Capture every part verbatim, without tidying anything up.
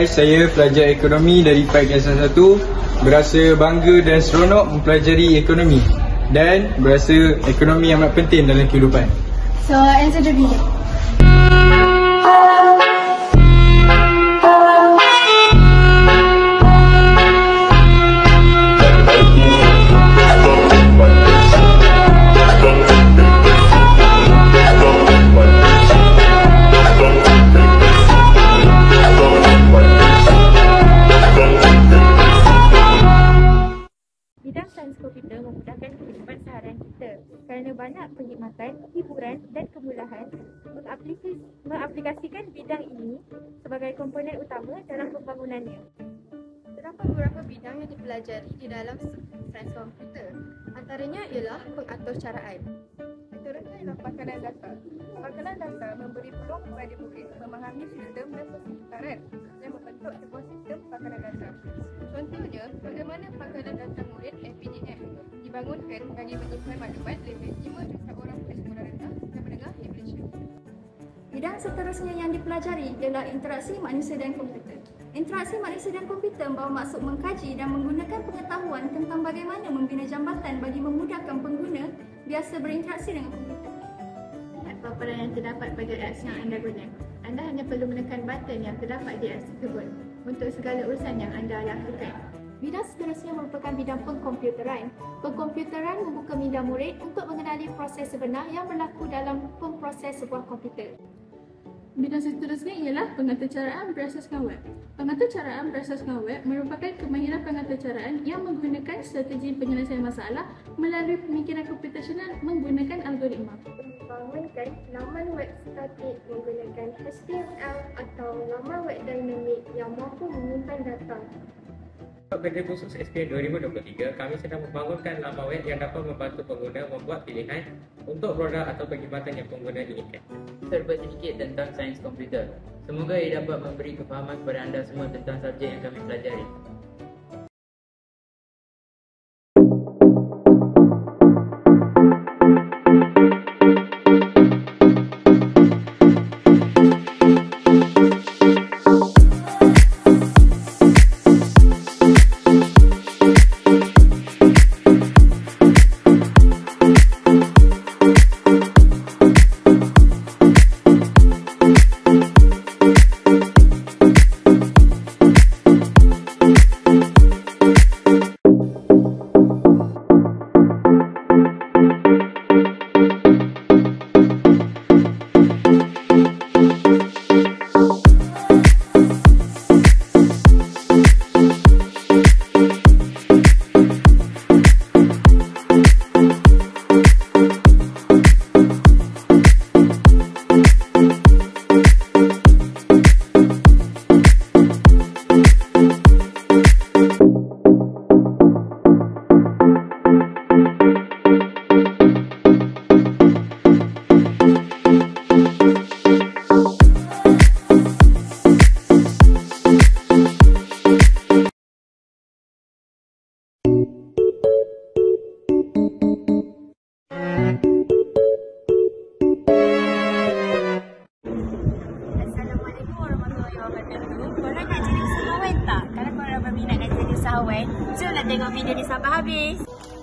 Hai, saya pelajar ekonomi dari P A I Kiasan satu. Berasa bangga dan seronok mempelajari ekonomi dan berasa ekonomi amat penting dalam kehidupan. So, answer the video. Bidang sains komputer memudahkan kehidupan seharian kita kerana banyak perkhidmatan, hiburan dan kemudahan mengaplikasi, mengaplikasikan bidang ini sebagai komponen utama dalam pembangunannya. Terdapat beberapa bidang yang dipelajari di dalam sains komputer. Antaranya ialah pengaturcaraan. Antaranya ialah pakanan data. Pakanan data memberi peluang kepada murid memahami sistem dan persekitaran dan membentuk sebuah sistem pakanan data. Contohnya, bagaimana pakanan data murid F P D M dibangunkan bagi menyimpan maklumat lebih lima juta orang pada sekolah rendah dan menengah di Malaysia. Bidang seterusnya yang dipelajari ialah interaksi manusia dan komputer. Interaksi manusia dan komputer membawa maksud mengkaji dan menggunakan pengetahuan tentang bagaimana membina jambatan bagi memudahkan pengguna biasa berinteraksi dengan komputer. Lihat paparan yang terdapat pada apps yang anda guna. Anda hanya perlu menekan button yang terdapat di apps tersebut untuk segala urusan yang anda lakukan. Bidang seterusnya merupakan bidang pengkomputeran. Pengkomputeran membuka minda murid untuk mengenali proses sebenar yang berlaku dalam pemproses sebuah komputer. Bidang seterusnya ialah pengaturcaraan berasaskan web. Pengaturcaraan berasaskan web merupakan kemahiran pengaturcaraan yang menggunakan strategi penyelesaian masalah melalui pemikiran komputasional menggunakan algoritma. Membangunkan laman web statik menggunakan H T M L atau laman web dinamik yang mampu menyimpan data. Untuk kerja khusus S P M dua ribu dua puluh tiga, kami sedang membangunkan laman web yang dapat membantu pengguna membuat pilihan untuk produk atau perkhidmatan yang pengguna inginkan. Serba sedikit tentang sains komputer. Semoga ia dapat memberi kefahaman kepada anda semua tentang subjek yang kami pelajari. Jomlah tengok video ni sampai habis.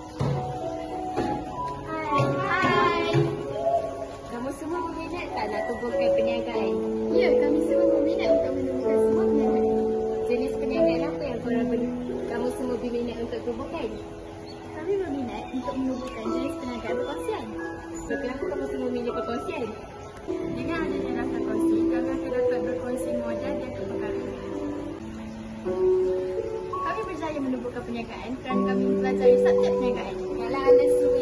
Hai. Hai. Kamu semua berminat tak nak tubuhkan perniagaan? Ya, kami semua berminat untuk menemukan semua perniagaan. Jenis perniagaan apa yang korang ber kamu semua berminat untuk tubuhkan? Kami berminat untuk menubuhkan jenis perniagaan perkongsian. So, kenapa kamu semua memilih perkongsian? Dengan adanya rasa kongsi, kami akan dapat berkongsi modal dan kepakaran. Kami berjaya menubuhkan perniagaan kerana kami mempelajari subjek perniagaan. Kalau anda suka